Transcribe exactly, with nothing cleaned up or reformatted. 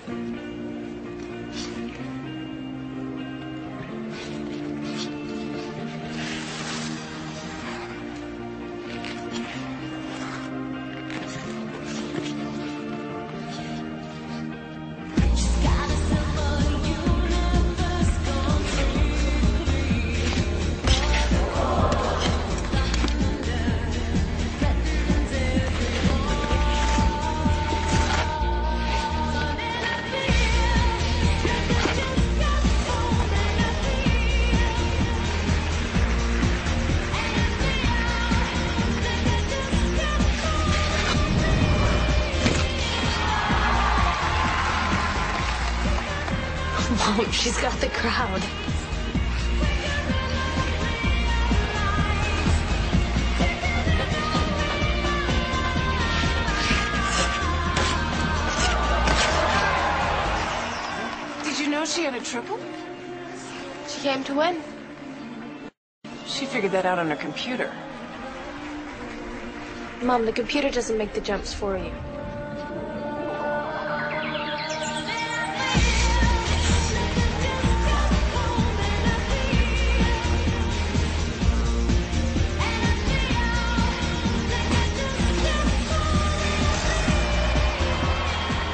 Mom, she's got the crowd. Did you know she had a triple? She came to win. She figured that out on her computer. Mom, the computer doesn't make the jumps for you.